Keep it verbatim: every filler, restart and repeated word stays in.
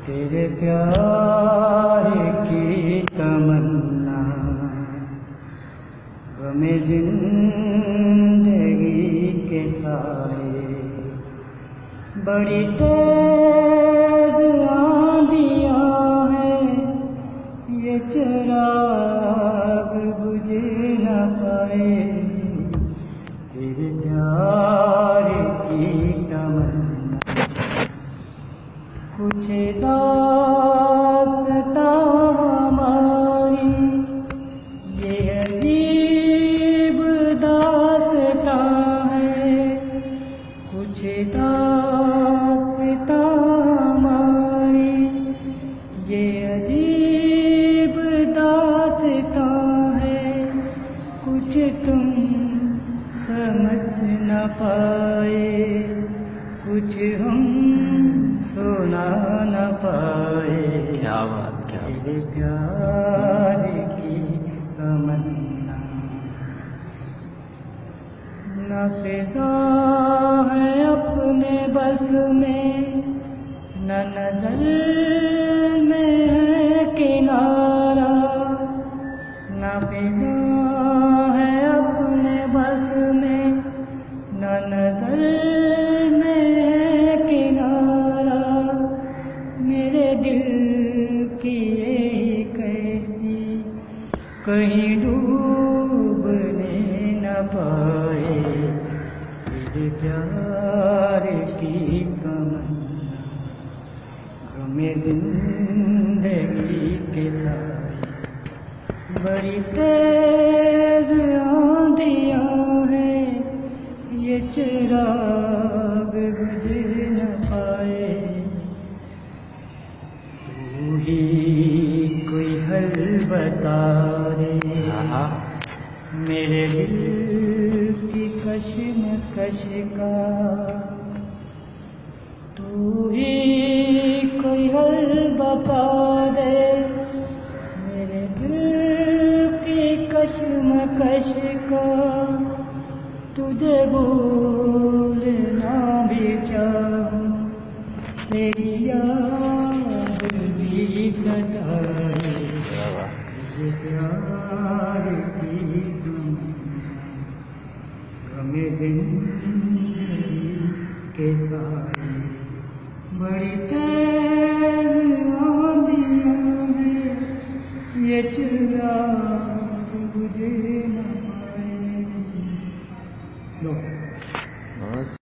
تیرے پیار کی تمنا غم زندگی کے سائے بڑی تیز آندھیاں ہیں یہ چراغ بجھ نہ پائے تیرے پیار کی تمنا کچھ داستاں ہماری یہ عجیب داستاں ہے کچھ داستاں ہماری یہ عجیب داستاں ہے کچھ تم سمجھ نہ پائے کچھ ہم سنا نہ پائے کیا بات کیا تیرے پیار کی تمنا نہ فضا ہے اپنے بس میں نہ نظر میں ہے کنارہ نہ فضا ہے اپنے بس میں نہ نظر میں ہے کنارہ میرے دل کی یہی کیسی کہیں ڈوبنے نہ پائے تیرے پیار کی تمنا غم زندگی کے سائے بڑی تیز آندھیاں ہیں یہ چراغ بجھ نہ پائے تو ہی کوئی حل بتا دے میرے دل کی کشمکش کا تو ہی کوئی حل بتا دے میرے دل کی کشمکش کا تجھے بھولنا بھی چاہوں تیری یاد بھی ستائے تیرے پیار کی غم زندگی کے سائے بڑی تیز آندھیاں ہیں یہ چراغ بجھ